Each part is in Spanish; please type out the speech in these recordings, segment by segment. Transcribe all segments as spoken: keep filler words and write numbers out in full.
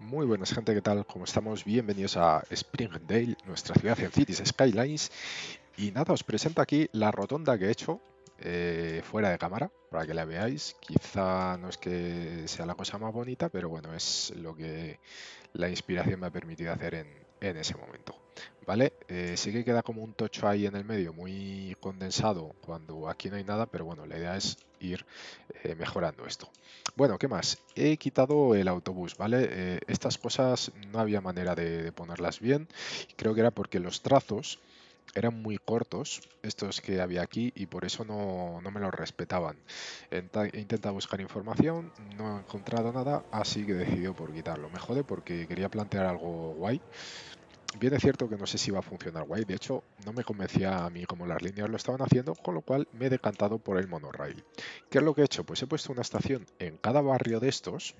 Muy buenas gente, ¿qué tal? ¿Cómo estamos? Bienvenidos a Springdale, nuestra ciudad en Cities Skylines. Y nada, os presento aquí la rotonda que he hecho eh, fuera de cámara, para que la veáis. Quizá no es que sea la cosa más bonita, pero bueno, es lo que la inspiración me ha permitido hacer en, en ese momento. ¿Vale? Eh, sí que queda como un tocho ahí en el medio, muy condensado, cuando aquí no hay nada, pero bueno, la idea es ir eh, mejorando esto. Bueno, ¿qué más? He quitado el autobús, ¿vale? Eh, estas cosas no había manera de, de ponerlas bien. Creo que era porque los trazos eran muy cortos, estos que había aquí, y por eso no, no me los respetaban. Enta- He intentado buscar información, no he encontrado nada, así que he decidido por quitarlo. Me jode porque quería plantear algo guay. Bien es cierto que no sé si va a funcionar guay, de hecho no me convencía a mí como las líneas lo estaban haciendo, con lo cual me he decantado por el monorail. ¿Qué es lo que he hecho? Pues he puesto una estación en cada barrio de estos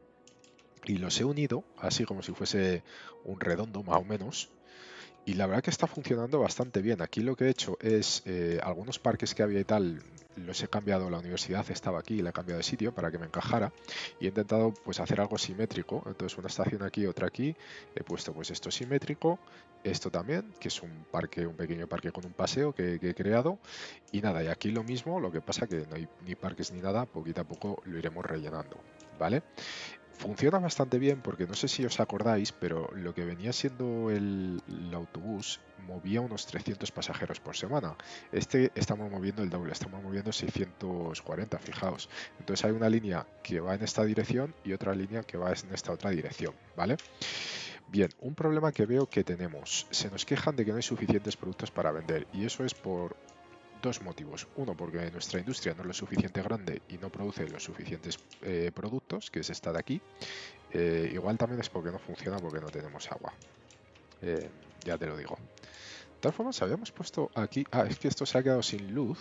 y los he unido, así como si fuese un redondo más o menos, y la verdad que está funcionando bastante bien. Aquí lo que he hecho es eh, algunos parques que había y tal, los he cambiado. La universidad estaba aquí y la he cambiado de sitio para que me encajara. Y he intentado pues hacer algo simétrico. Entonces una estación aquí, otra aquí. He puesto pues esto simétrico, esto también, que es un parque, un pequeño parque con un paseo que, que he creado. Y nada, y aquí lo mismo, lo que pasa que no hay ni parques ni nada, poquito a poco lo iremos rellenando. ¿Vale? Funciona bastante bien porque no sé si os acordáis, pero lo que venía siendo el, el autobús movía unos trescientos pasajeros por semana. Este estamos moviendo el doble, estamos moviendo seiscientos cuarenta, fijaos. Entonces hay una línea que va en esta dirección y otra línea que va en esta otra dirección, ¿vale? Bien, un problema que veo que tenemos. Se nos quejan de que no hay suficientes productos para vender y eso es por dos motivos. Uno, porque nuestra industria no es lo suficiente grande y no produce los suficientes eh, productos, que es esta de aquí. Eh, igual también es porque no funciona, porque no tenemos agua. Eh, ya te lo digo. De todas formas, habíamos puesto aquí... Ah, es que esto se ha quedado sin luz.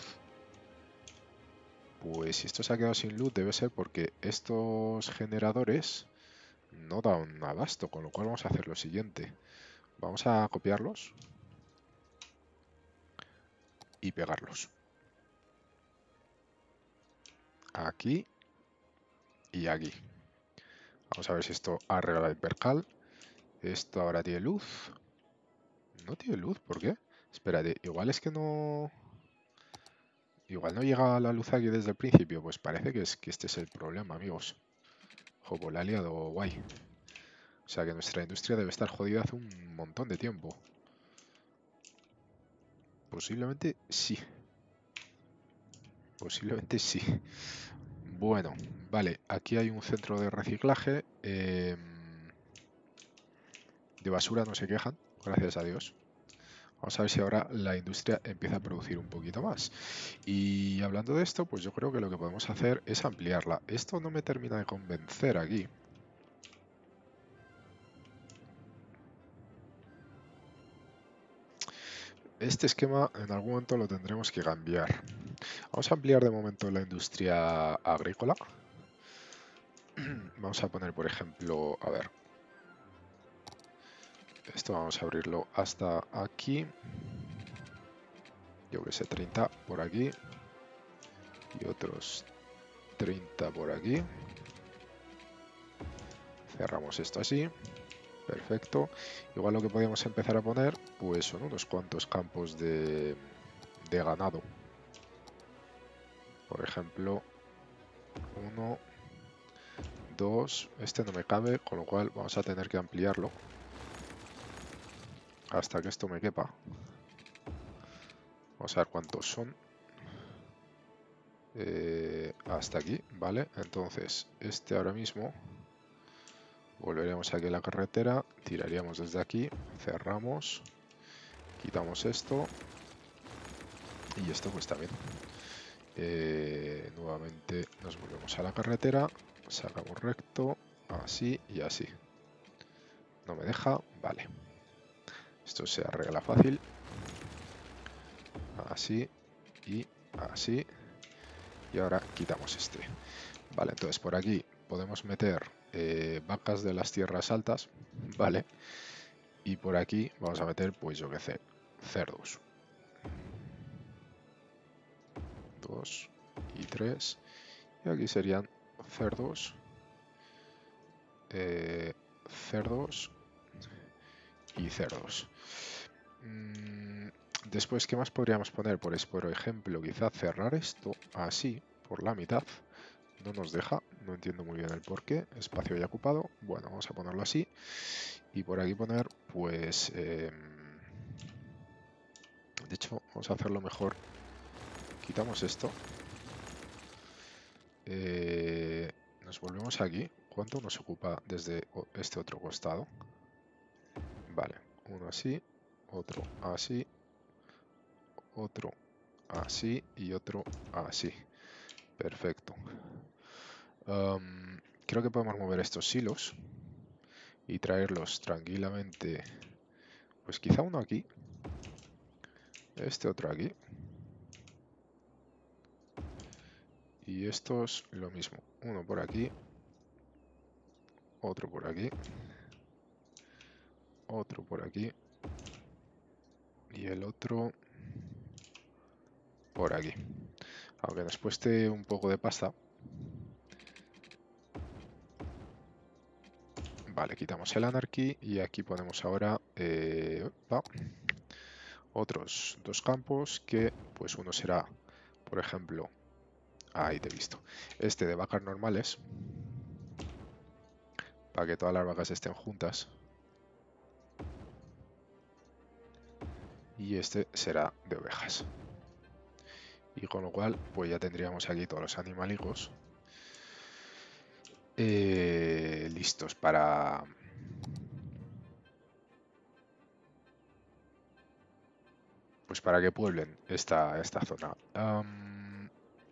Pues si esto se ha quedado sin luz debe ser porque estos generadores no dan abasto, con lo cual vamos a hacer lo siguiente. Vamos a copiarlos y pegarlos. Aquí y aquí. Vamos a ver si esto arregla el percal. Esto ahora tiene luz. No tiene luz, ¿por qué? Espérate, igual es que no... Igual no llega la luz aquí desde el principio. Pues parece que, es, que este es el problema, amigos. Ojo, pues la ha liado guay. O sea que nuestra industria debe estar jodida hace un montón de tiempo. Posiblemente sí. Posiblemente sí. Bueno, vale. Aquí hay un centro de reciclaje. Eh, de basura no se quejan, gracias a Dios. Vamos a ver si ahora la industria empieza a producir un poquito más. Y hablando de esto, pues yo creo que lo que podemos hacer es ampliarla. Esto no me termina de convencer aquí. Este esquema en algún momento lo tendremos que cambiar. Vamos a ampliar de momento la industria agrícola. Vamos a poner, por ejemplo, a ver, esto vamos a abrirlo hasta aquí. Yo que sé, treinta por aquí. Y otros treinta por aquí. Cerramos esto así. Perfecto. Igual lo que podríamos empezar a poner, pues son unos cuantos campos de, de ganado. Por ejemplo, uno, dos. Este no me cabe, con lo cual vamos a tener que ampliarlo hasta que esto me quepa. Vamos a ver cuántos son. Eh, hasta aquí, ¿vale? Entonces, este ahora mismo, volveremos aquí a la carretera, tiraríamos desde aquí, cerramos, quitamos esto y esto pues también. Eh, nuevamente nos volvemos a la carretera, sacamos recto, así y así. No me deja, vale. Esto se arregla fácil. Así y así. Y ahora quitamos este. Vale, entonces por aquí podemos meter eh, vacas de las tierras altas, ¿vale? Y por aquí vamos a meter, pues yo qué sé, cerdos. Dos y tres. Y aquí serían cerdos, eh, cerdos y cerdos. Mm, después, ¿qué más podríamos poner? Pues, por ejemplo, quizá cerrar esto así, por la mitad. No nos deja, no entiendo muy bien el por qué. Espacio ya ocupado. Bueno, vamos a ponerlo así. Y por aquí poner, pues... Eh, de hecho, vamos a hacerlo mejor. Quitamos esto. Eh, nos volvemos aquí. ¿Cuánto nos ocupa desde este otro costado? Vale, uno así, otro así, otro así y otro así. Perfecto. Um, creo que podemos mover estos silos y traerlos tranquilamente. Pues quizá uno aquí. Este otro aquí. Y estos lo mismo. Uno por aquí. Otro por aquí. Otro por aquí. Y el otro por aquí. Aunque nos cueste un poco de pasta. Vale, quitamos el Anarchy y aquí ponemos ahora eh, opa, otros dos campos que pues uno será, por ejemplo, ahí te he visto, este de vacas normales, para que todas las vacas estén juntas. Y este será de ovejas. Y con lo cual, pues ya tendríamos aquí todos los animalicos eh, listos para... Pues para que pueblen esta, esta zona. Um,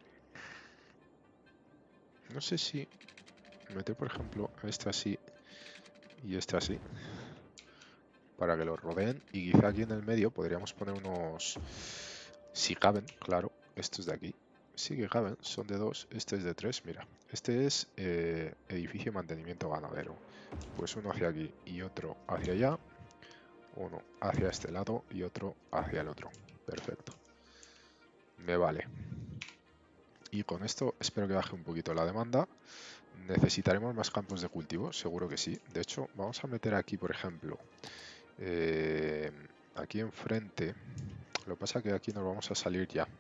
no sé si meter, por ejemplo, este así y este así, para que los rodeen. Y quizá aquí en el medio podríamos poner unos... Si caben, claro, estos de aquí. Sí que caben, son de dos, este es de tres, mira. Este es eh, edificio de mantenimiento ganadero. Pues uno hacia aquí y otro hacia allá. Uno hacia este lado y otro hacia el otro. Perfecto. Me vale. Y con esto espero que baje un poquito la demanda. ¿Necesitaremos más campos de cultivo? Seguro que sí. De hecho, vamos a meter aquí, por ejemplo, eh, aquí enfrente. Lo que pasa es que aquí nos vamos a salir ya.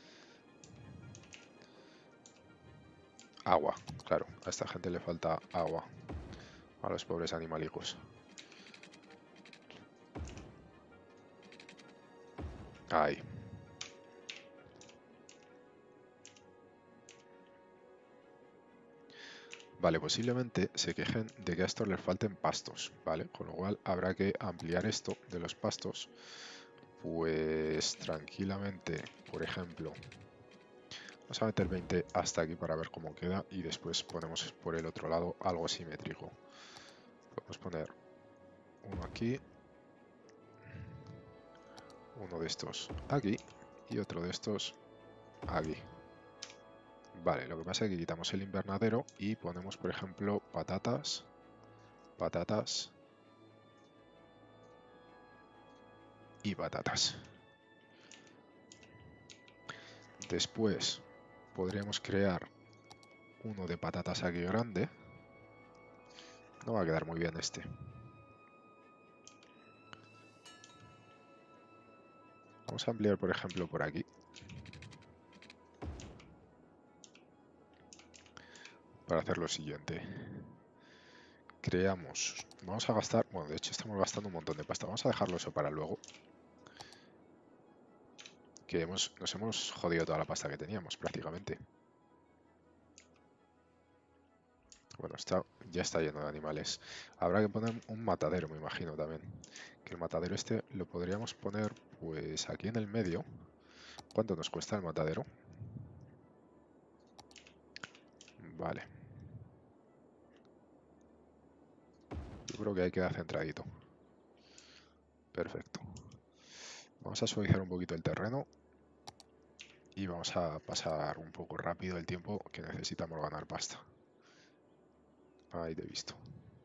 Agua, claro. A esta gente le falta agua. A los pobres animalicos. Ahí. Vale, posiblemente se quejen de que a estos les falten pastos, ¿vale? Con lo cual habrá que ampliar esto de los pastos. Pues tranquilamente, por ejemplo, vamos a meter veinte hasta aquí para ver cómo queda y después ponemos por el otro lado algo simétrico. Podemos poner uno aquí, uno de estos aquí y otro de estos aquí. Vale, lo que pasa es que quitamos el invernadero y ponemos, por ejemplo, patatas, patatas y patatas. Después podríamos crear uno de patatas aquí grande. No va a quedar muy bien este. Vamos a ampliar, por ejemplo, por aquí. Para hacer lo siguiente. Creamos... Vamos a gastar... Bueno, de hecho estamos gastando un montón de pasta. Vamos a dejarlo eso para luego. Que hemos, nos hemos jodido toda la pasta que teníamos, prácticamente. Bueno, está, ya está lleno de animales. Habrá que poner un matadero, me imagino también. Que el matadero este lo podríamos poner, pues, aquí en el medio. ¿Cuánto nos cuesta el matadero? Vale. Yo creo que ahí queda centradito. Perfecto. Vamos a suavizar un poquito el terreno. Y vamos a pasar un poco rápido el tiempo que necesitamos ganar pasta. Ahí te he visto.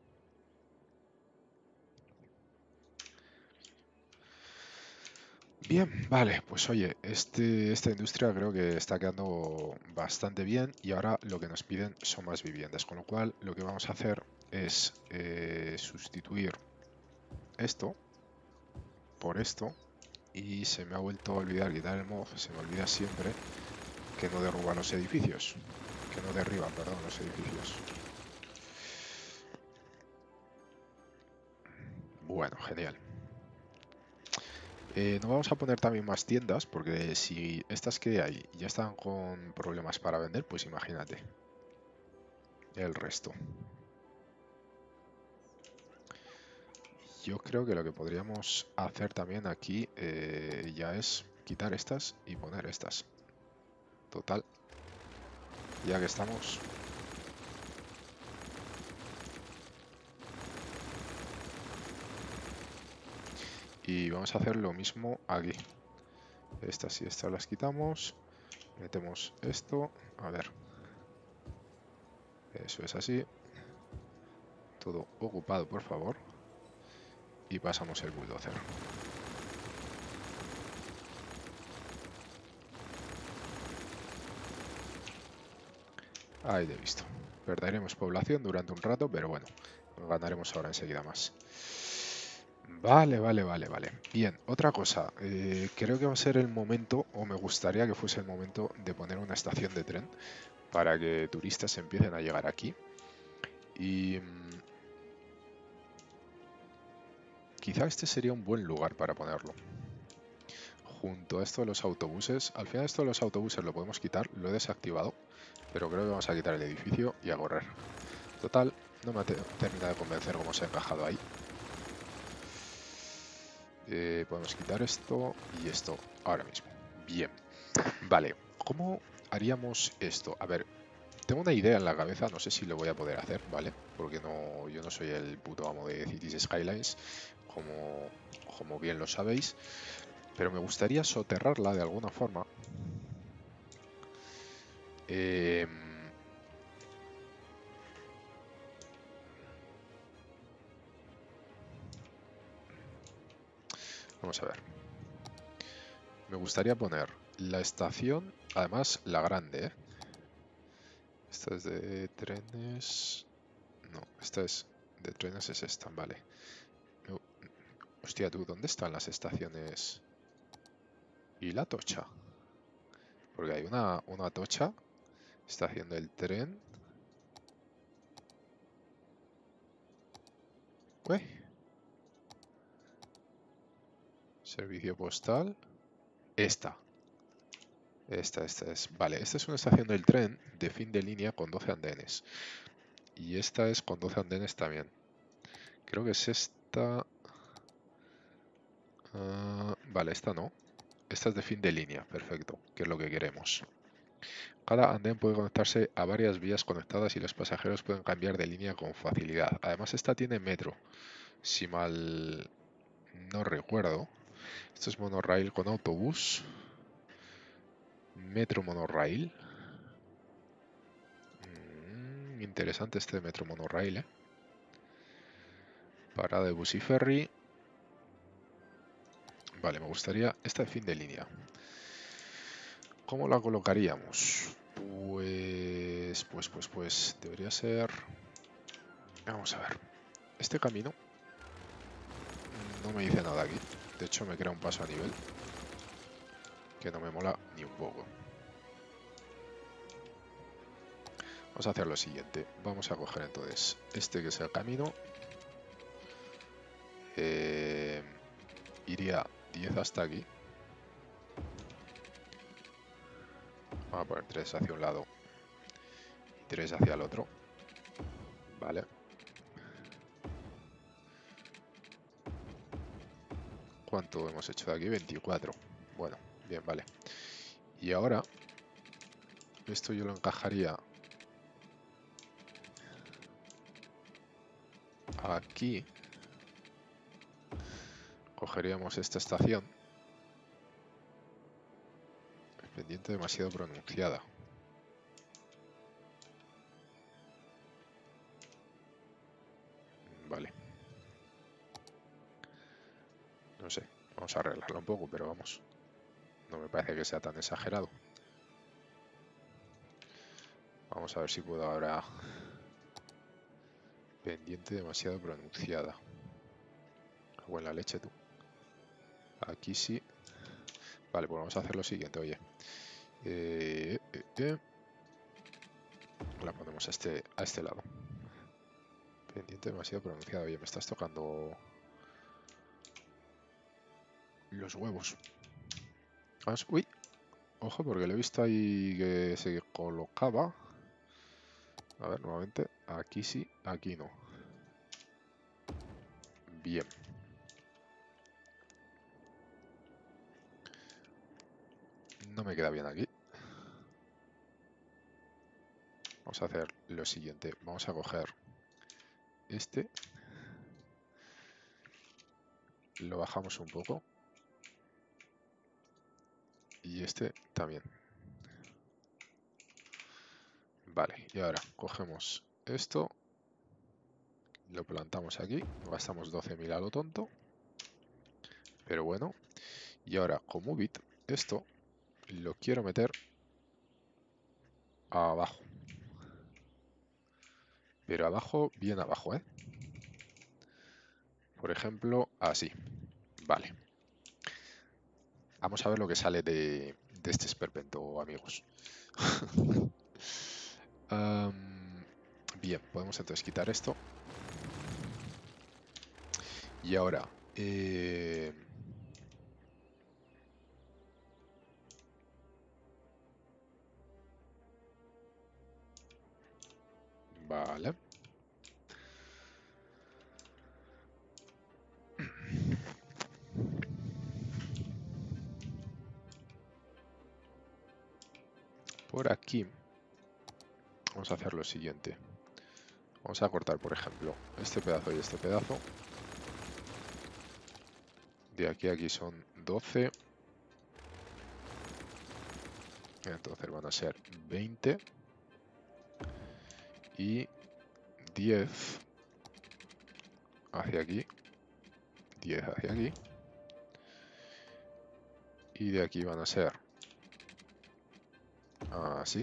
Bien, vale, pues oye, este, esta industria creo que está quedando bastante bien y ahora lo que nos piden son más viviendas, con lo cual lo que vamos a hacer es eh, sustituir esto por esto. Y se me ha vuelto a olvidar quitar el mod. Se me olvida siempre que no derruba los edificios. Que no derriba, perdón, los edificios. Bueno, genial. Eh, no vamos a poner también más tiendas, porque si estas que hay ya están con problemas para vender, pues imagínate el resto. Yo creo que lo que podríamos hacer también aquí eh, ya es quitar estas y poner estas. Total, ya que estamos. Y vamos a hacer lo mismo aquí. Estas y estas las quitamos. Metemos esto. A ver. Eso es así. Todo ocupado, por favor. Y pasamos el bulldozer. Ahí de visto. Perderemos población durante un rato, pero bueno, ganaremos ahora enseguida más. Vale, vale, vale, vale. Bien, otra cosa. Eh, creo que va a ser el momento, o me gustaría que fuese el momento, de poner una estación de tren para que turistas empiecen a llegar aquí. Y mmm, quizá este sería un buen lugar para ponerlo. Junto a esto de los autobuses. Al final esto de los autobuses lo podemos quitar, lo he desactivado. Pero creo que vamos a quitar el edificio y a correr. Total, no me ha terminado de convencer cómo se ha encajado ahí. Eh, podemos quitar esto y esto ahora mismo. Bien. Vale, ¿cómo haríamos esto? A ver, tengo una idea en la cabeza, no sé si lo voy a poder hacer, ¿vale? Porque no, yo no soy el puto amo de Cities Skylines, como, como bien lo sabéis. Pero me gustaría soterrarla de alguna forma. Eh, vamos a ver. Me gustaría poner la estación, además la grande, ¿eh? Esta es de trenes... No, esta es de trenes, es esta, vale. No, hostia, tú, ¿dónde están las estaciones? ¿Y la tocha? Porque hay una, una tocha, estación del tren. Uy. Servicio postal. Esta. Esta, esta es. Vale, esta es una estación del tren de fin de línea con doce andenes. Y esta es con doce andenes también. Creo que es esta. Uh, vale, esta no. Esta es de fin de línea, perfecto, que es lo que queremos. Cada andén puede conectarse a varias vías conectadas y los pasajeros pueden cambiar de línea con facilidad. Además, esta tiene metro, si mal no recuerdo. Esto es monorail con autobús. Metro monorail. Mm, interesante este metro monorail, ¿eh? Parada de bus y ferry. Vale, me gustaría esta de fin de línea. ¿Cómo la colocaríamos? Pues, pues, pues, pues, debería ser... Vamos a ver. Este camino no me dice nada aquí. De hecho, me crea un paso a nivel que no me mola ni un poco. Vamos a hacer lo siguiente. Vamos a coger entonces este que es el camino. Eh, iría diez hasta aquí. Vamos a poner tres hacia un lado y tres hacia el otro. Vale. ¿Cuánto hemos hecho de aquí? veinticuatro. Bueno, bien, vale. Y ahora, esto yo lo encajaría aquí. Cogeríamos esta estación. Pendiente demasiado pronunciada. Vale. No sé, vamos a arreglarlo un poco, pero vamos. No me parece que sea tan exagerado. Vamos a ver si puedo ahora Pendiente demasiado pronunciada. O en la leche tú. Aquí sí. Vale, pues vamos a hacer lo siguiente, oye. Eh, eh, eh. La ponemos a este, a este lado. Pendiente demasiado pronunciado. Oye, me estás tocando los huevos. Vamos, uy. Ojo, porque lo he visto ahí que se colocaba. A ver, nuevamente. Aquí sí, aquí no. Bien. No me queda bien aquí. Vamos a hacer lo siguiente. Vamos a coger este. Lo bajamos un poco. Y este también. Vale, y ahora cogemos esto. Lo plantamos aquí. Gastamos doce mil a lo tonto. Pero bueno. Y ahora, con Movit, esto lo quiero meter abajo. Pero abajo, bien abajo, ¿eh? Por ejemplo, así. Vale. Vamos a ver lo que sale de, de este esperpento, amigos. um, bien, podemos entonces quitar esto. Y ahora... Eh, vale. Por aquí vamos a hacer lo siguiente. Vamos a cortar, por ejemplo, este pedazo y este pedazo. De aquí a aquí son doce. Entonces van a ser veinte. Y diez hacia aquí. diez hacia aquí. Y de aquí van a ser así.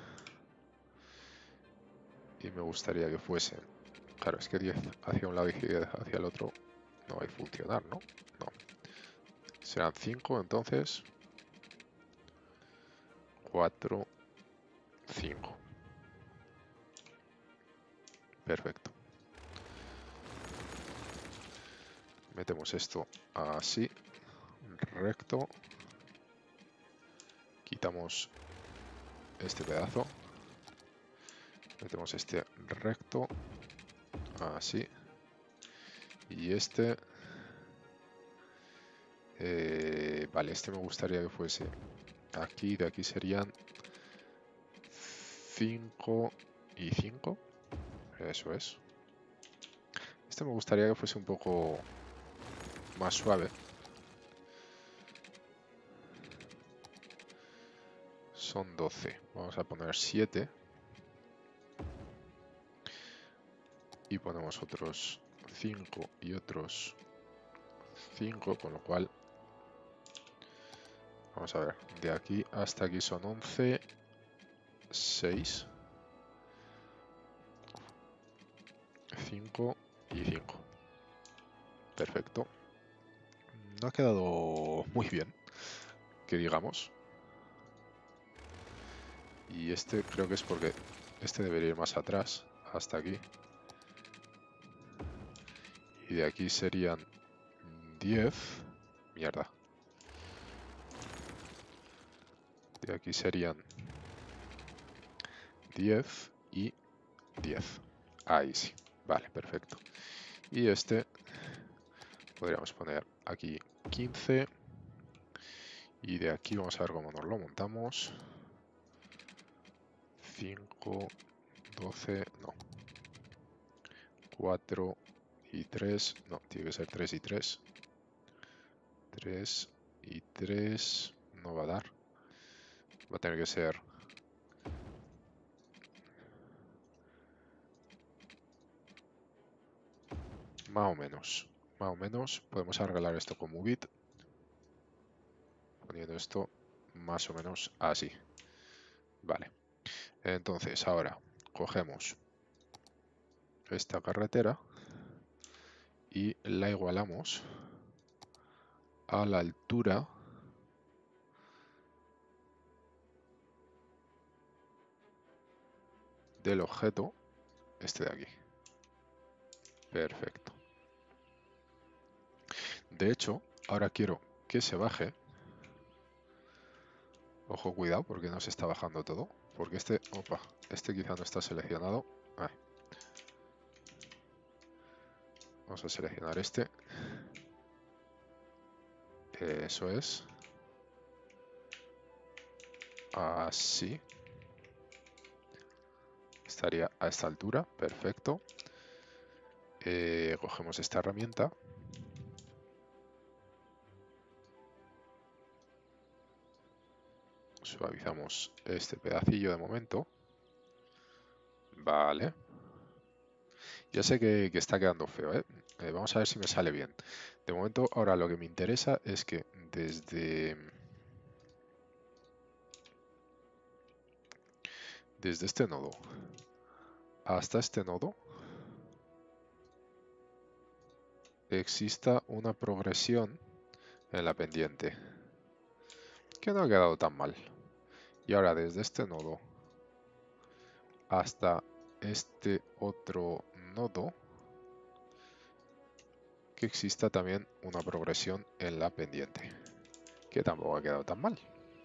Y me gustaría que fuesen... Claro, es que diez hacia un lado y diez hacia el otro no va a funcionar, ¿no? No. Serán cinco, entonces. cuatro, cinco. Perfecto. Metemos esto así. Recto. Quitamos este pedazo. Metemos este recto. Así. Y este... Eh, vale, este me gustaría que fuese aquí. De aquí serían cinco y cinco. Eso es. Este me gustaría que fuese un poco más suave. Son doce. Vamos a poner siete. Y ponemos otros cinco y otros cinco, con lo cual... Vamos a ver. De aquí hasta aquí son once. seis. cinco y cinco. Perfecto. No ha quedado muy bien, que digamos. Y este creo que es porque este debería ir más atrás, hasta aquí. Y de aquí serían diez. Mierda. De aquí serían diez y diez. Ahí sí. Vale, perfecto. Y este podríamos poner aquí quince. Y de aquí vamos a ver cómo nos lo montamos. cinco, doce, no. cuatro y tres, no, tiene que ser tres y tres. tres y tres, no va a dar. Va a tener que ser... Más o menos. Más o menos. Podemos arreglar esto con Movit. Poniendo esto más o menos así. Vale. Entonces, ahora cogemos esta carretera y la igualamos a la altura del objeto este de aquí. Perfecto. De hecho, ahora quiero que se baje. Ojo, cuidado, porque no se está bajando todo. Porque este, opa, este quizá no está seleccionado. Ahí. Vamos a seleccionar este. Eso es. Así. Estaría a esta altura. Perfecto. Eh, cogemos esta herramienta. Suavizamos este pedacillo de momento. Vale. Ya sé que, que está quedando feo, ¿eh? Eh, Vamos a ver si me sale bien. De momento, ahora lo que me interesa es que desde... Desde este nodo hasta este nodo exista una progresión en la pendiente. Que no ha quedado tan mal. Y ahora desde este nodo hasta este otro nodo que exista también una progresión en la pendiente, que tampoco ha quedado tan mal.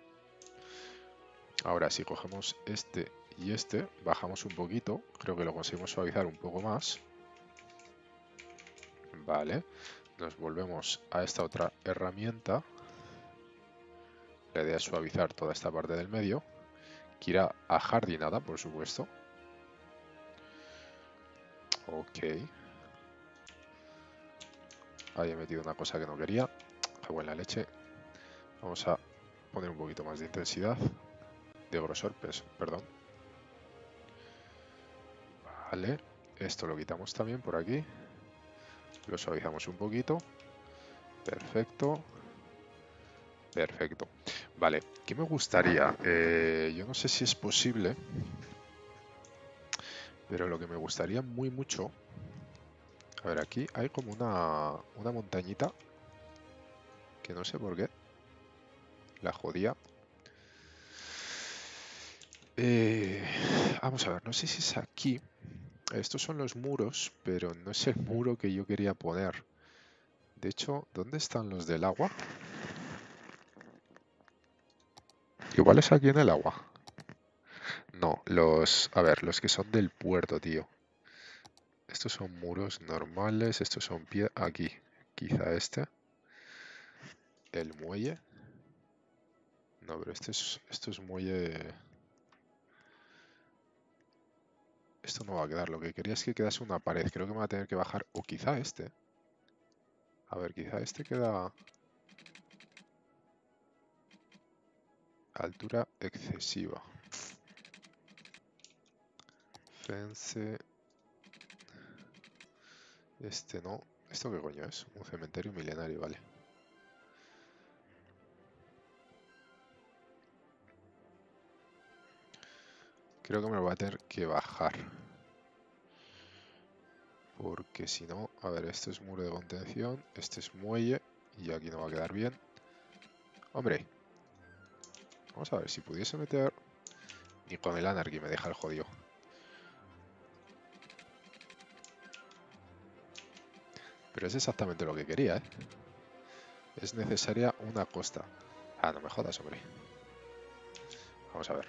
Ahora si cogemos este y este, bajamos un poquito, creo que lo conseguimos suavizar un poco más. Vale, nos volvemos a esta otra herramienta. La idea es suavizar toda esta parte del medio, que irá ajardinada, por supuesto. Ok. Ahí he metido una cosa que no quería. Qué buena leche. Vamos a poner un poquito más de intensidad. De grosor, pues, perdón. Vale. Esto lo quitamos también por aquí. Lo suavizamos un poquito. Perfecto. Perfecto. Vale. ¿Qué me gustaría? Eh, yo no sé si es posible. Pero lo que me gustaría muy mucho... A ver, aquí hay como una, una montañita. Que no sé por qué. La jodía. Eh, vamos a ver, no sé si es aquí. Estos son los muros, pero no es el muro que yo quería poner. De hecho, ¿dónde están los del agua? Igual es aquí en el agua. No, los... A ver, los que son del puerto, tío. Estos son muros normales, estos son pie... Aquí, quizá este. El muelle. No, pero este es, esto es muelle... Esto no va a quedar, lo que quería es que quedase una pared. Creo que me va a tener que bajar, o quizá este. A ver, quizá este queda... Altura excesiva. Fence... Este no. ¿Esto qué coño es? Un cementerio milenario, vale. Creo que me lo voy a tener que bajar. Porque si no... A ver, este es muro de contención. Este es muelle. Y aquí no va a quedar bien. Hombre. Vamos a ver, si pudiese meter... Ni con el Anarchy me deja el jodido. Pero es exactamente lo que quería, ¿eh? Es necesaria una costa. Ah, no me jodas, hombre. Vamos a ver.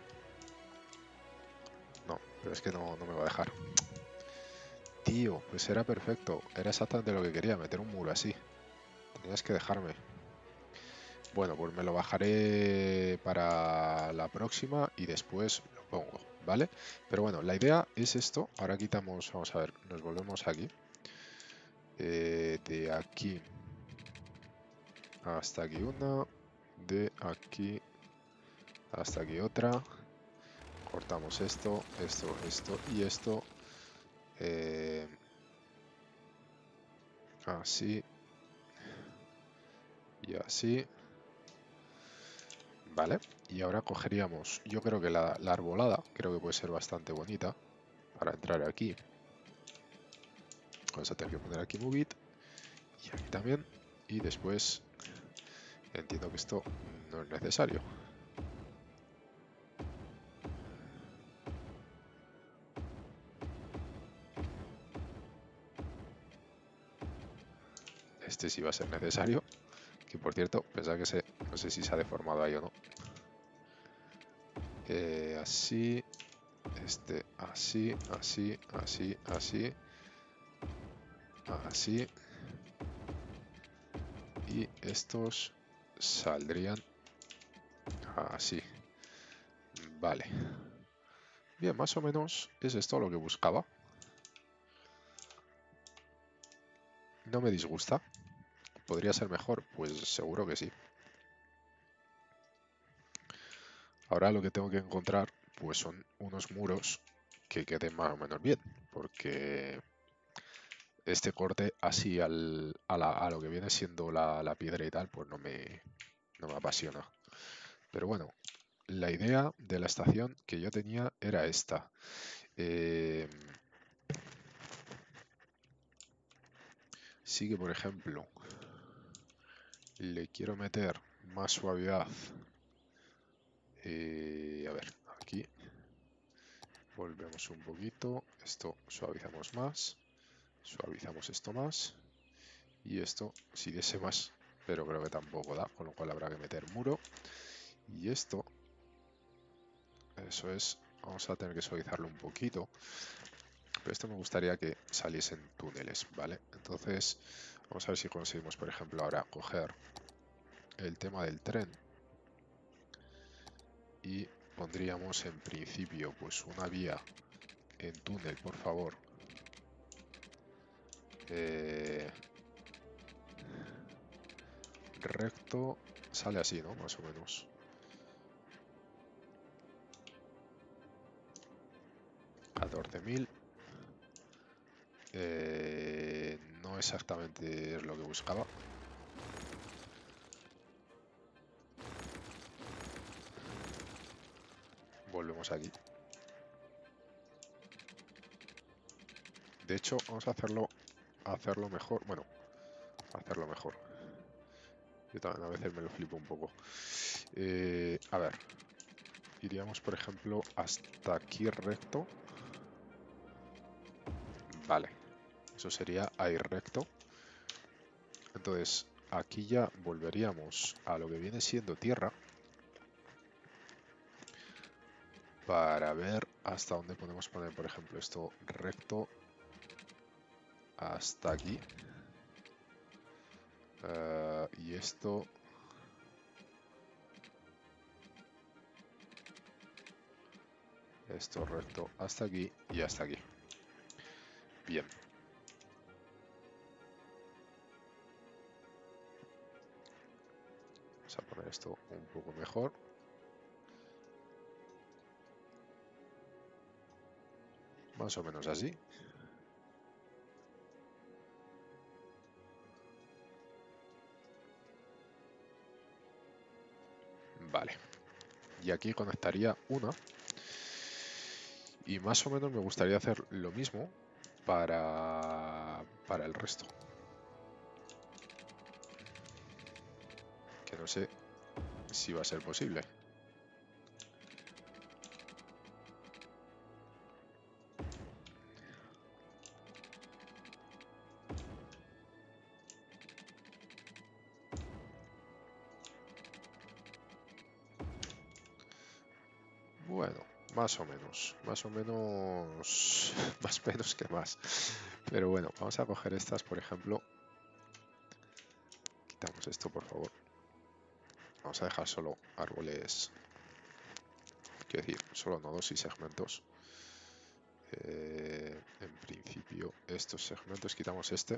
No, pero es que no, no me va a dejar. Tío, pues era perfecto. Era exactamente lo que quería, meter un muro así. Tenías que dejarme. Bueno, pues me lo bajaré para la próxima y después lo pongo, ¿vale? Pero bueno, la idea es esto. Ahora quitamos, vamos a ver, nos volvemos aquí. Eh, de aquí hasta aquí una. De aquí hasta aquí otra. Cortamos esto, esto, esto y esto. Eh, así. Y así. Vale. Y ahora cogeríamos, yo creo que la, la arbolada, creo que puede ser bastante bonita para entrar aquí. Vamos a tener que poner aquí Move It y aquí también. Y después entiendo que esto no es necesario. Este sí va a ser necesario. Que por cierto, pensaba que se... No sé si se ha deformado ahí o no. Eh, así. Este, así, así, así, así. Así. Y estos saldrían así. Vale. Bien, más o menos es esto lo que buscaba. No me disgusta. ¿Podría ser mejor? Pues seguro que sí. Ahora lo que tengo que encontrar pues son unos muros que queden más o menos bien. Porque este corte así al, a, la, a lo que viene siendo la, la piedra y tal, pues no me, no me apasiona. Pero bueno, la idea de la estación que yo tenía era esta. Eh, sí que, por ejemplo, le quiero meter más suavidad. Eh, a ver, aquí volvemos un poquito. Esto suavizamos más. Suavizamos esto más. Y esto si diese más, pero creo que tampoco da, con lo cual habrá que meter muro. Y esto, eso es, vamos a tener que suavizarlo un poquito. Pero esto me gustaría que saliesen túneles, ¿vale? Entonces, vamos a ver si conseguimos, por ejemplo, ahora coger el tema del tren. Y pondríamos en principio, pues una vía en túnel, por favor. Eh, recto, sale así, ¿no? Más o menos. catorce mil. Eh, no exactamente es lo que buscaba. Volvemos aquí. De hecho, vamos a hacerlo, a hacerlo mejor. Bueno, a hacerlo mejor. Yo también a veces me lo flipo un poco. Eh, a ver. Iríamos, por ejemplo, hasta aquí recto. Vale. Eso sería ahí recto. Entonces, aquí ya volveríamos a lo que viene siendo tierra. Para ver hasta dónde podemos poner, por ejemplo, esto recto hasta aquí. Uh, y esto... Esto recto hasta aquí y hasta aquí. Bien. Vamos a poner esto un poco mejor. Más o menos así. Vale. Y aquí conectaría una. Y más o menos me gustaría hacer lo mismo para, para el resto. Que no sé si va a ser posible. Bueno, más o menos. Más o menos... Más menos que más. Pero bueno, vamos a coger estas, por ejemplo. Quitamos esto, por favor. Vamos a dejar solo árboles. Quiero decir, solo nodos y segmentos. Eh, en principio, estos segmentos, quitamos este.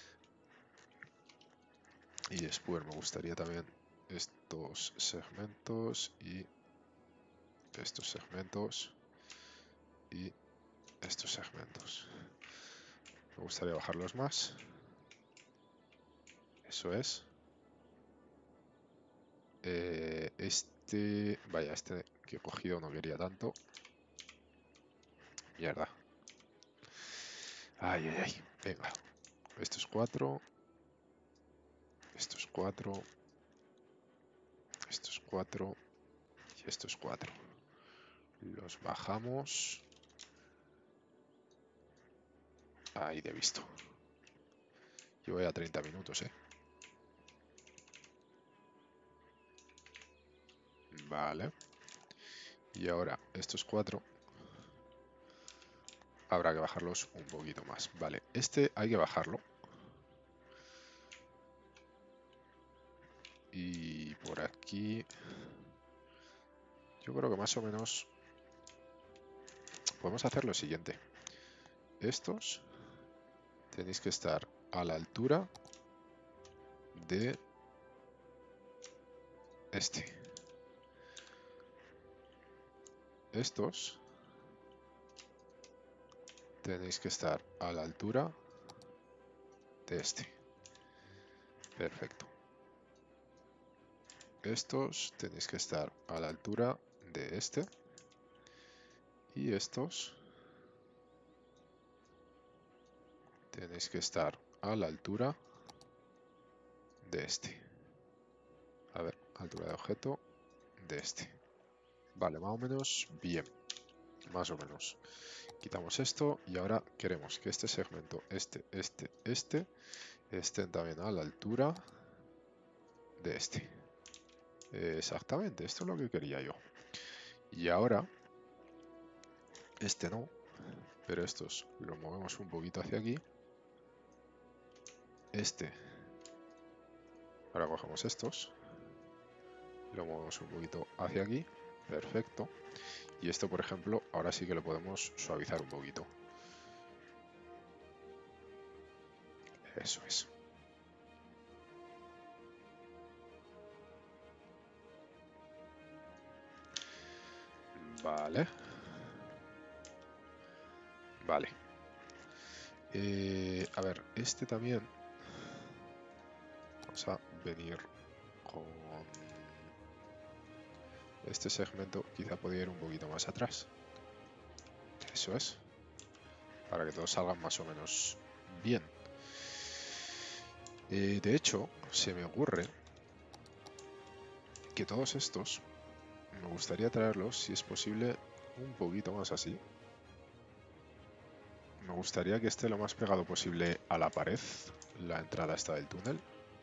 Y después me gustaría también estos segmentos y estos segmentos y estos segmentos. Me gustaría bajarlos más. Eso es. Eh, este... Vaya, este que he cogido no quería tanto. Mierda. Ay, ay, ay. Venga. Estos cuatro. Estos cuatro. Estos cuatro. Y estos cuatro. Los bajamos. Ahí de visto. Yo voy a treinta minutos, eh. Vale. Y ahora estos cuatro. Habrá que bajarlos un poquito más. Vale. Este hay que bajarlo. Y por aquí. Yo creo que más o menos. Podemos hacer lo siguiente. Estos. Tenéis que estar a la altura de este. Estos tenéis que estar a la altura de este. Perfecto. Estos tenéis que estar a la altura de este. Y estos tenéis que estar a la altura de este. A ver, altura de objeto de este. Vale, más o menos bien. Más o menos. Quitamos esto y ahora queremos que este segmento, este, este, este, estén también a la altura de este. Exactamente, esto es lo que quería yo. Y ahora, este no, pero estos los movemos un poquito hacia aquí. Este, ahora cogemos estos, lo movemos un poquito hacia aquí. Perfecto. Y esto, por ejemplo, ahora sí que lo podemos suavizar un poquito. Eso es. Vale. Vale. Eh, a ver, este también. Vamos a venir con este segmento. Quizá podría ir un poquito más atrás. Eso es. Para que todos salgan más o menos bien. Eh, de hecho, se me ocurre que todos estos me gustaría traerlos, si es posible, un poquito más así. Me gustaría que esté lo más pegado posible a la pared, la entrada esta del túnel.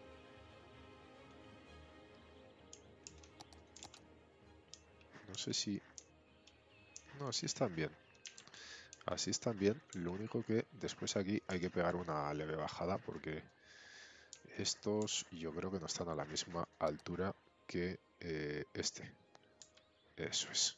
No sé si... No, así están bien. Así están bien. Lo único que después aquí hay que pegar una leve bajada porque estos yo creo que no están a la misma altura que eh, este. Eso es.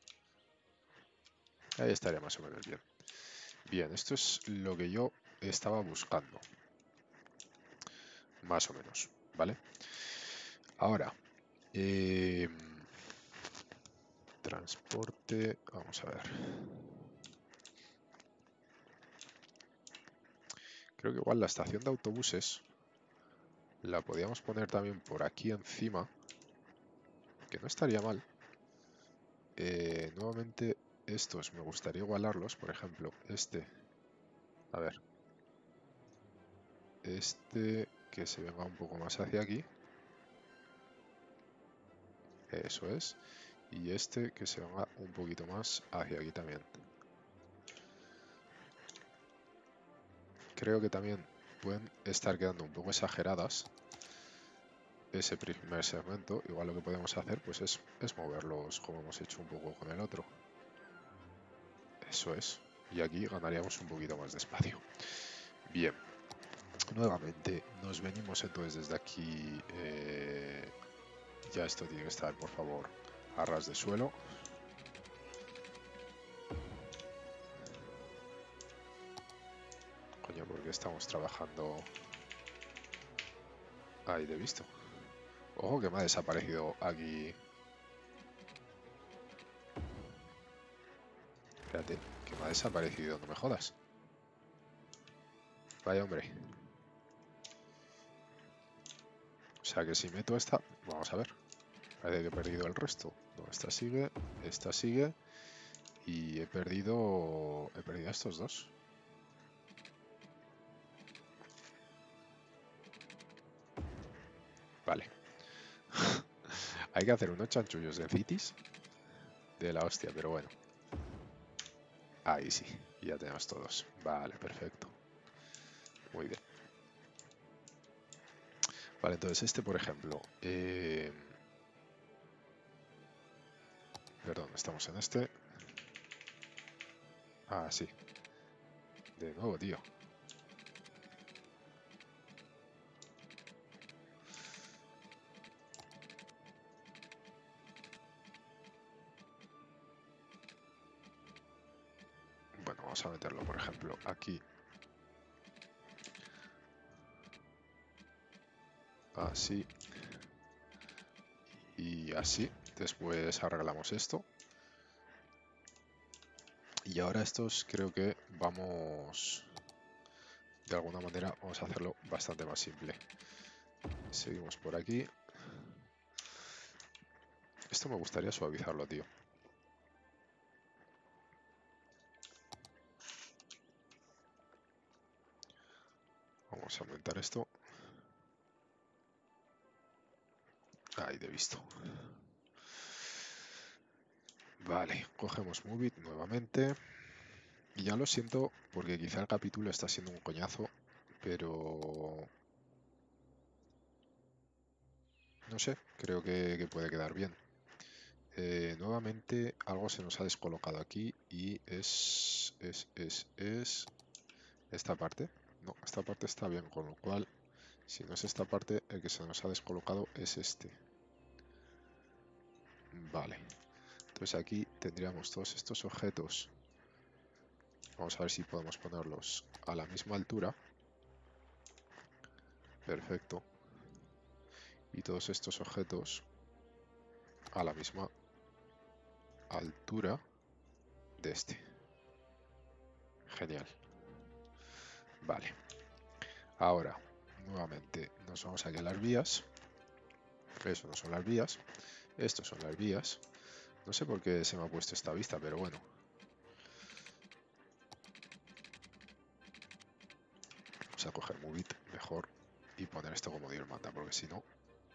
Ahí estaría más o menos bien. Bien, esto es lo que yo estaba buscando. Más o menos, ¿vale? Ahora, eh, transporte, vamos a ver. Creo que igual la estación de autobuses la podíamos poner también por aquí encima, que no estaría mal. Eh, nuevamente estos me gustaría igualarlos, por ejemplo, este. A ver. Este que se venga un poco más hacia aquí. Eso es. Y este que se venga un poquito más hacia aquí también. Creo que también pueden estar quedando un poco exageradas ese primer segmento. Igual lo que podemos hacer pues es, es moverlos como hemos hecho un poco con el otro. Eso es. Y aquí ganaríamos un poquito más de espacio. Bien. Nuevamente nos venimos entonces desde aquí. Eh, ya esto tiene que estar, por favor, a ras de suelo. Coño, porque estamos trabajando ahí de visto. Ojo que me ha desaparecido aquí. Espérate, que me ha desaparecido, no me jodas. Vaya hombre. O sea que si meto esta, vamos a ver. Parece que he perdido el resto. No, esta sigue, esta sigue. Y he perdido. He perdido estos dos. Vale. Hay que hacer unos chanchullos de cities de la hostia, pero bueno. Ahí sí, ya tenemos todos. Vale, perfecto. Muy bien. Vale, entonces este, por ejemplo... Eh... Perdón, estamos en este. Ah, sí. De nuevo, tío. Bueno, vamos a meterlo, por ejemplo, aquí. Así. Y así. Después arreglamos esto. Y ahora estos creo que vamos... De alguna manera vamos a hacerlo bastante más simple. Seguimos por aquí. Esto me gustaría suavizarlo, tío. Vamos a aumentar esto. Ahí de visto. Vale, cogemos Move It nuevamente. Y ya lo siento porque quizá el capítulo está siendo un coñazo, pero... No sé, creo que, que puede quedar bien. Eh, nuevamente algo se nos ha descolocado aquí y es, es, es, es esta parte. No, esta parte está bien, con lo cual, si no es esta parte, el que se nos ha descolocado es este. Vale, entonces aquí tendríamos todos estos objetos. Vamos a ver si podemos ponerlos a la misma altura. Perfecto. Y todos estos objetos a la misma altura de este. Genial. Vale. Ahora, nuevamente, nos vamos aquí a las vías. Eso no son las vías. Estos son las vías. No sé por qué se me ha puesto esta vista, pero bueno. Vamos a coger Move It mejor y poner esto como Dios manda, porque si no...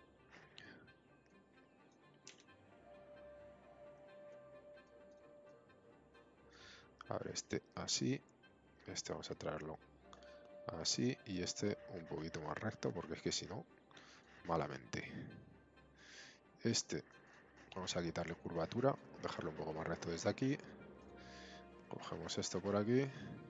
A ver, este así. Este vamos a traerlo así. Y este un poquito más recto, porque es que si no, malamente. Este vamos a quitarle curvatura, dejarlo un poco más recto desde aquí. Cogemos esto por aquí.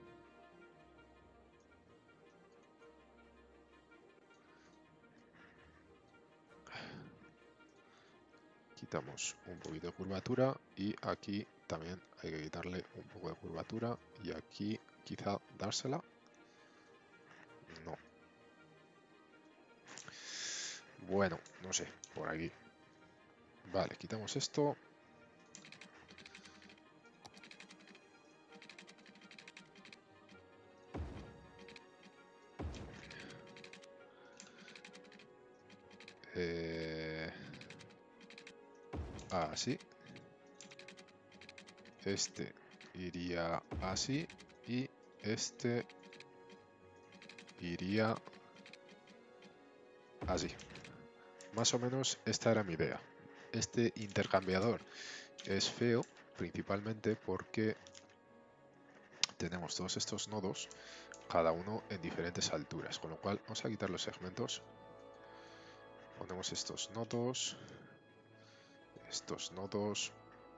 Quitamos un poquito de curvatura y aquí también hay que quitarle un poco de curvatura y aquí quizá dársela. No. Bueno, no sé, por aquí. Vale, quitamos esto. Eh... Así. Este iría así y este iría así. Más o menos esta era mi idea. Este intercambiador es feo principalmente porque tenemos todos estos nodos, cada uno en diferentes alturas, con lo cual vamos a quitar los segmentos. Ponemos estos nodos, estos nodos,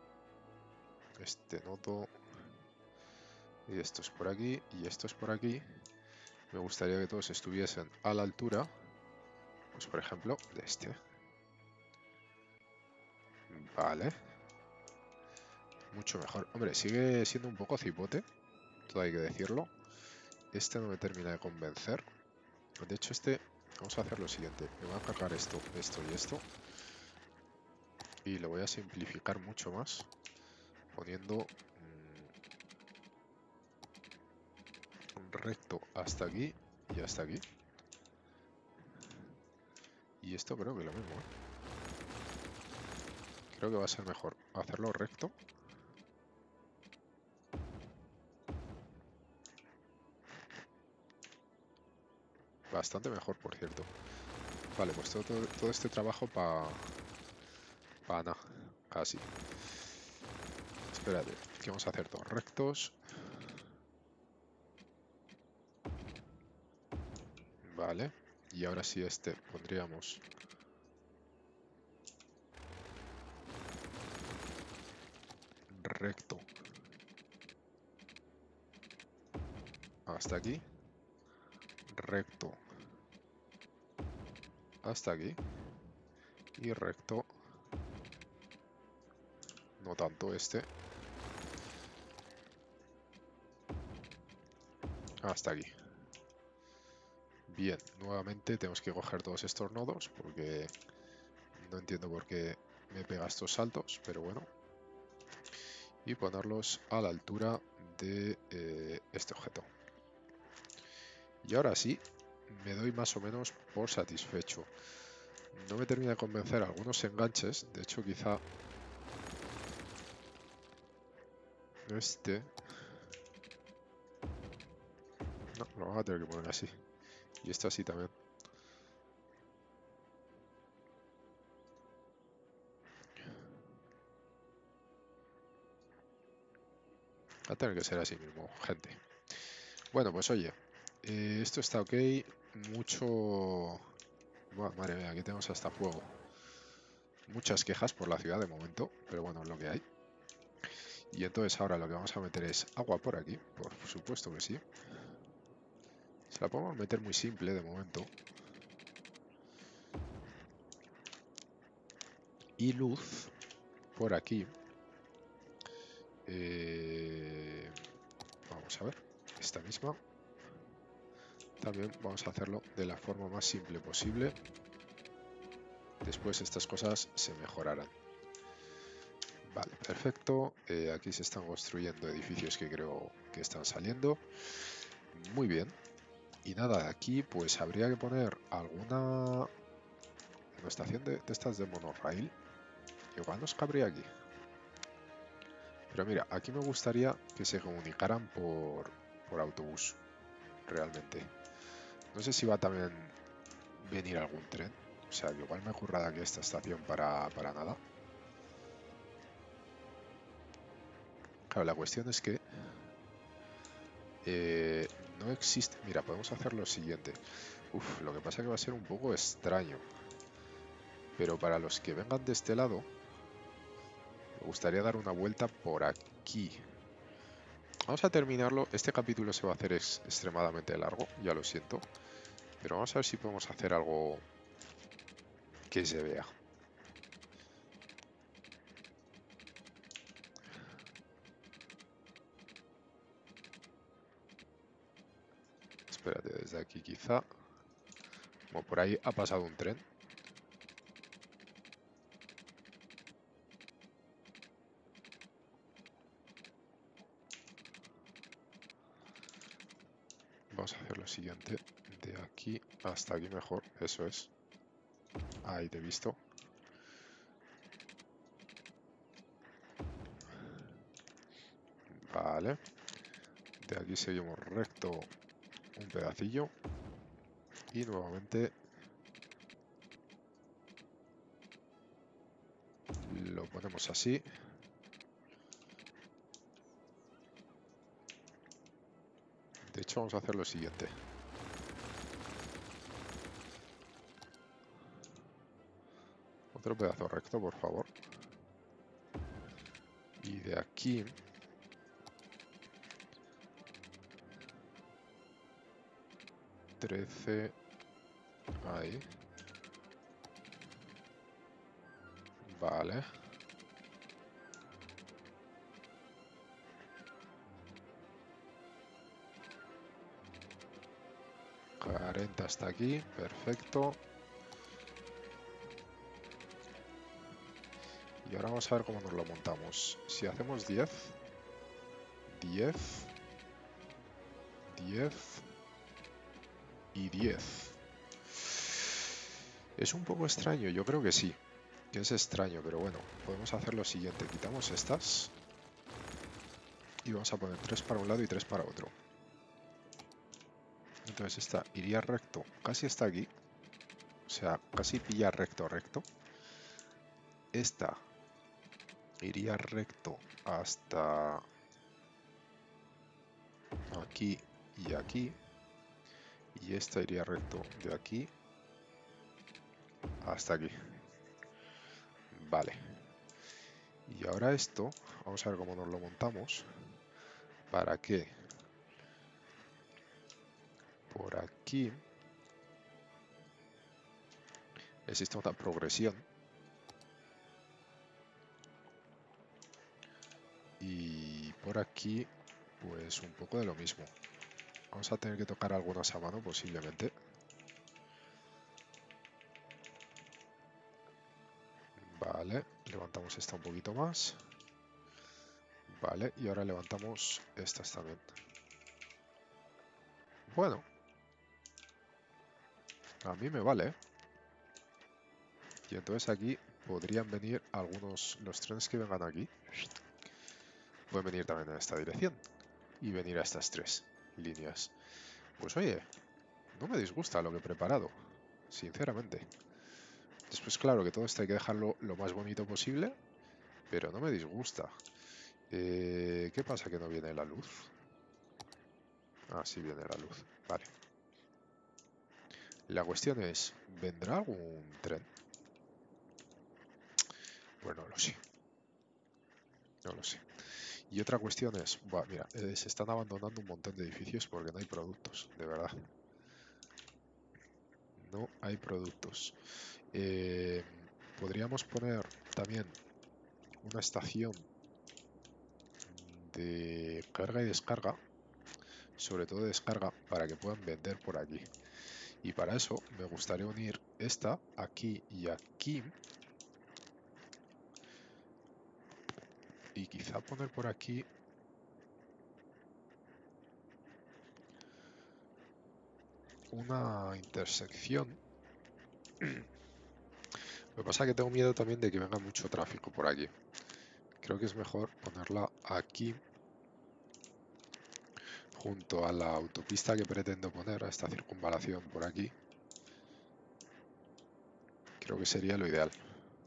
este nodo y estos por aquí y estos por aquí. Me gustaría que todos estuviesen a la altura, pues por ejemplo, de este. Vale. Mucho mejor. Hombre, sigue siendo un poco cipote, todo hay que decirlo. Este no me termina de convencer. De hecho, este, vamos a hacer lo siguiente. Me voy a cargar esto, esto y esto. Y lo voy a simplificar mucho más, poniendo mmm, recto hasta aquí y hasta aquí. Y esto creo que lo mismo, ¿eh? Creo que va a ser mejor hacerlo recto. Bastante mejor, por cierto. Vale, pues todo, todo, todo este trabajo para... Para nada, casi. Espérate, que vamos a hacer dos rectos. Vale, y ahora sí este pondríamos... recto. Hasta aquí. Recto. Hasta aquí. Y recto. No tanto este. Hasta aquí. Bien, nuevamente tenemos que coger todos estos nodos porque no entiendo por qué me pega estos saltos, pero bueno. Y ponerlos a la altura de eh, este objeto. Y ahora sí, me doy más o menos por satisfecho. No me termina de convencer algunos enganches, de hecho quizá este... No, lo vamos a tener que poner así. Y este así también. Va a tener que ser así mismo, gente. Bueno, pues oye, eh, esto está ok. Mucho... Buah, madre mía, aquí tenemos hasta fuego. Muchas quejas por la ciudad de momento, pero bueno, es lo que hay. Y entonces ahora lo que vamos a meter es agua por aquí, por supuesto que sí. Se la podemos meter muy simple de momento. Y luz por aquí. Eh, vamos a ver, esta misma. También vamos a hacerlo de la forma más simple posible. Después estas cosas se mejorarán. Vale, perfecto. Eh, aquí se están construyendo edificios que creo que están saliendo. Muy bien. Y nada, aquí pues habría que poner alguna... Una estación de, de estas de monorail. Igual nos cabría aquí. Pero mira, aquí me gustaría que se comunicaran por, por autobús. Realmente. No sé si va a también venir algún tren. O sea, que igual me ocurra de aquí esta estación para, para nada. Claro, la cuestión es que eh, no existe... Mira, podemos hacer lo siguiente. Uf, lo que pasa es que va a ser un poco extraño. Pero para los que vengan de este lado, me gustaría dar una vuelta por aquí. Vamos a terminarlo. Este capítulo se va a hacer ex extremadamente largo, ya lo siento. Pero vamos a ver si podemos hacer algo que se vea. Espérate, desde aquí quizá. Como por ahí ha pasado un tren. Vamos a hacer lo siguiente. De aquí hasta aquí mejor. Eso es. Ahí te he visto. Vale. De aquí seguimos recto un pedacillo. Y nuevamente lo ponemos así. De hecho, vamos a hacer lo siguiente. Otro pedazo recto, por favor. Y de aquí... trece... Ahí. Vale. cuarenta hasta aquí. Perfecto. Y ahora vamos a ver cómo nos lo montamos. Si hacemos diez... diez... diez... y diez. Es un poco extraño, yo creo que sí. Que es extraño, pero bueno, podemos hacer lo siguiente. Quitamos estas. Y vamos a poner tres para un lado y tres para otro. Entonces esta iría recto casi hasta aquí. O sea, casi pilla recto, recto. Esta iría recto hasta aquí y aquí. Y esta iría recto de aquí hasta aquí. Vale. Y ahora esto, vamos a ver cómo nos lo montamos. Para que por aquí exista una progresión. Y por aquí, pues un poco de lo mismo. Vamos a tener que tocar algunas a mano posiblemente. Vale, levantamos esta un poquito más. Vale, y ahora levantamos estas también. Bueno, a mí me vale. Y entonces aquí podrían venir algunos, los trenes que vengan aquí. Pueden venir también en esta dirección. Y venir a estas tres líneas. Pues oye, no me disgusta lo que he preparado, sinceramente. Después, claro, que todo esto hay que dejarlo lo más bonito posible, pero no me disgusta. Eh, ¿Qué pasa que no viene la luz? Ah, sí viene la luz. Vale. La cuestión es, ¿vendrá algún tren? Bueno, no lo sé. No lo sé. Y otra cuestión es, buah, mira, eh, se están abandonando un montón de edificios porque no hay productos, de verdad. No hay productos. Eh, podríamos poner también una estación de carga y descarga, sobre todo de descarga, para que puedan vender por aquí. Y para eso me gustaría unir esta aquí y aquí. Y quizá poner por aquí una intersección. Lo que pasa es que tengo miedo también de que venga mucho tráfico por aquí. Creo que es mejor ponerla aquí, junto a la autopista que pretendo poner, a esta circunvalación por aquí. Creo que sería lo ideal.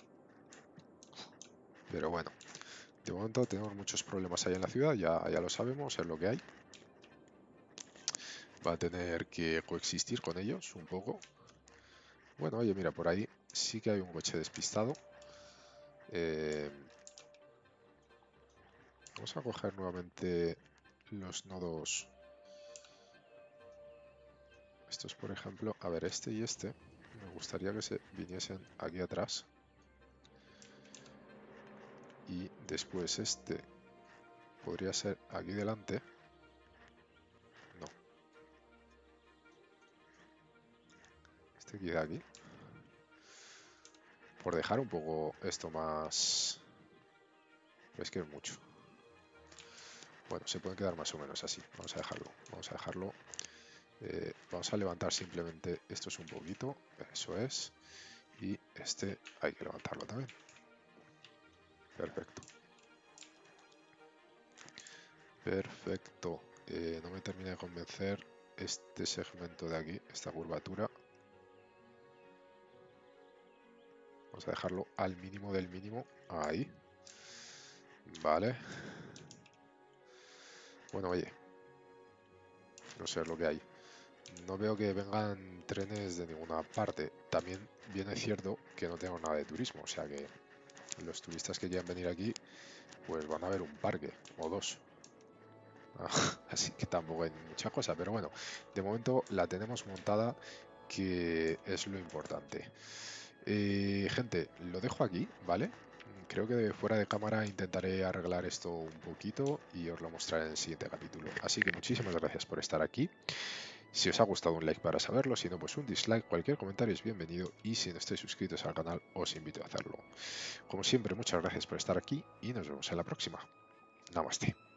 Pero bueno, de momento tenemos muchos problemas ahí en la ciudad, ya, ya lo sabemos, es lo que hay. Va a tener que coexistir con ellos un poco. Bueno, oye, mira, por ahí sí que hay un coche despistado. Eh, vamos a coger nuevamente los nodos. Estos, por ejemplo, a ver, este y este. Me gustaría que se viniesen aquí atrás. Y después este podría ser aquí delante. No. Este queda aquí. Por dejar un poco esto más... Es que es mucho. Bueno, se pueden quedar más o menos así. Vamos a dejarlo. Vamos a dejarlo. Eh, vamos a levantar simplemente estos un poquito. Eso es. Y este hay que levantarlo también. Perfecto. Perfecto. Eh, no me termina de convencer este segmento de aquí, esta curvatura. Vamos a dejarlo al mínimo del mínimo. Ahí. Vale. Bueno, oye. No sé lo que hay. No veo que vengan trenes de ninguna parte. También viene cierto que no tengo nada de turismo. O sea que los turistas que quieran venir aquí, pues van a ver un parque o dos. Así que tampoco hay mucha cosa. Pero bueno, de momento la tenemos montada, que es lo importante. Eh, gente, lo dejo aquí, ¿vale? Creo que de fuera de cámara intentaré arreglar esto un poquito y os lo mostraré en el siguiente capítulo. Así que muchísimas gracias por estar aquí. Si os ha gustado, un like para saberlo, si no, pues un dislike, cualquier comentario es bienvenido, y si no estáis suscritos al canal os invito a hacerlo. Como siempre, muchas gracias por estar aquí y nos vemos en la próxima. Namaste.